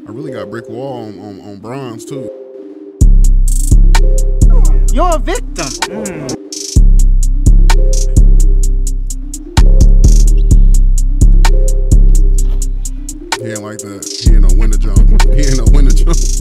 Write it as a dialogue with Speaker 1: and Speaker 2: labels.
Speaker 1: I really got brick wall on bronze too.
Speaker 2: You're a victim.
Speaker 1: He ain't like that. He ain't no winter jump. He ain't no winter jump.